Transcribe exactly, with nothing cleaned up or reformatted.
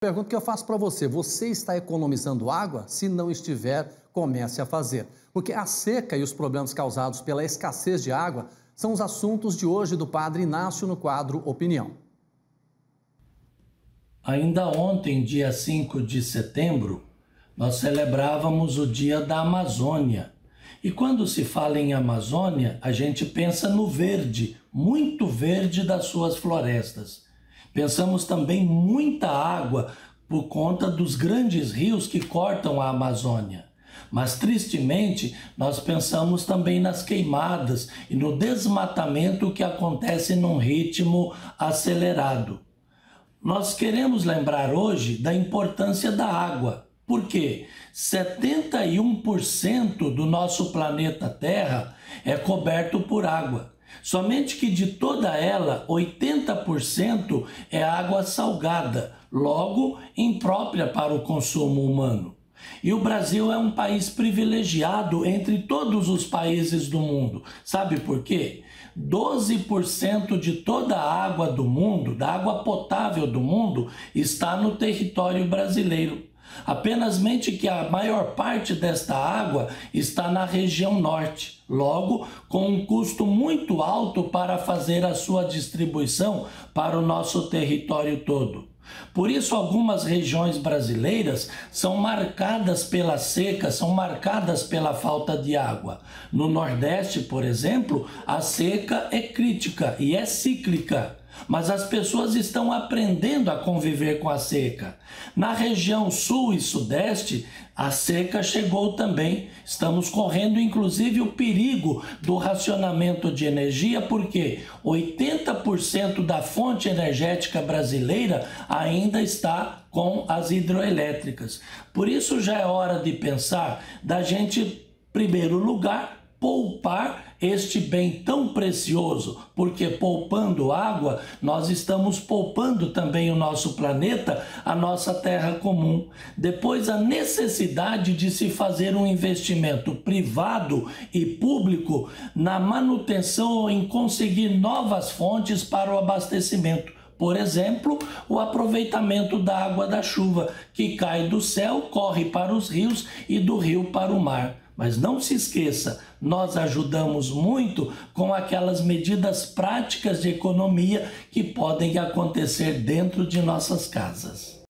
Pergunta que eu faço para você: você está economizando água? Se não estiver, comece a fazer. Porque a seca e os problemas causados pela escassez de água são os assuntos de hoje do Padre Inácio no quadro Opinião. Ainda ontem, dia cinco de setembro, nós celebrávamos o Dia da Amazônia. E quando se fala em Amazônia, a gente pensa no verde, muito verde das suas florestas. Pensamos também muita água por conta dos grandes rios que cortam a Amazônia. Mas, tristemente, nós pensamos também nas queimadas e no desmatamento que acontece num ritmo acelerado. Nós queremos lembrar hoje da importância da água, porque setenta e um por cento do nosso planeta Terra é coberto por água. Somente que de toda ela, oitenta por cento é água salgada, logo imprópria para o consumo humano. E o Brasil é um país privilegiado entre todos os países do mundo. Sabe por quê? doze por cento de toda a água do mundo, da água potável do mundo, está no território brasileiro. Apenas mente que a maior parte desta água está na região norte, logo com um custo muito alto para fazer a sua distribuição para o nosso território todo. Por isso, algumas regiões brasileiras são marcadas pela seca, são marcadas pela falta de água. No Nordeste, por exemplo, a seca é crítica e é cíclica, mas as pessoas estão aprendendo a conviver com a seca. Na região Sul e Sudeste, a seca chegou também. Estamos correndo, inclusive, o perigo do racionamento de energia, porque oitenta por cento da fonte energética brasileira ainda está com as hidroelétricas. Por isso, já é hora de pensar da gente, em primeiro lugar, poupar este bem tão precioso, porque poupando água, nós estamos poupando também o nosso planeta, a nossa terra comum. Depois, a necessidade de se fazer um investimento privado e público na manutenção ou em conseguir novas fontes para o abastecimento. Por exemplo, o aproveitamento da água da chuva, que cai do céu, corre para os rios e do rio para o mar. Mas não se esqueça, nós ajudamos muito com aquelas medidas práticas de economia que podem acontecer dentro de nossas casas.